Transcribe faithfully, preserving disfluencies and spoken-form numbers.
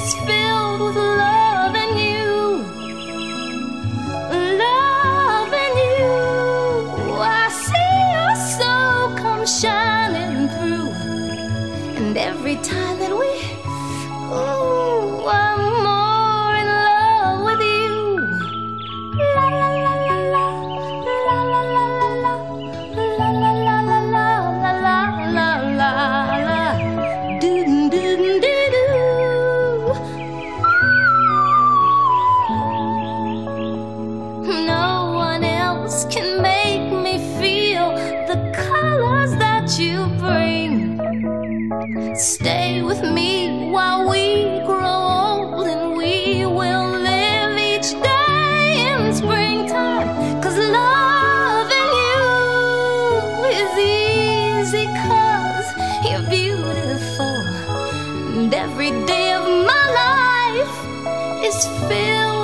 is filled with love and you, love and you. I see your soul come shining through, and every time that we, ooh, I'm more in love with you. La la la la la, la la la la la, la la la la la, la la la la, do do do do do. No one else can make me feel the colors that you bring. Stay with me while we grow old, and we will live each day in springtime. 'Cause loving you is easy, 'cause you're beautiful, and every day of my life is filled